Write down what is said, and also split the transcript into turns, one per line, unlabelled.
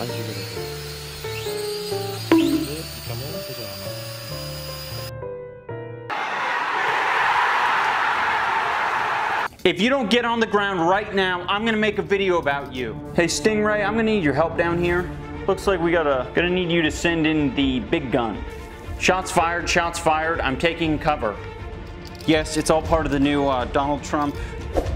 간식으로 이렇게 하면 되지 않아.
If you don't get on the ground right now, I'm gonna make a video about you. Hey Stingray, I'm gonna need your help down here. Looks like we gonna need you to send in the big gun. Shots fired, shots fired. I'm taking cover. Yes, it's all part of the new Donald Trump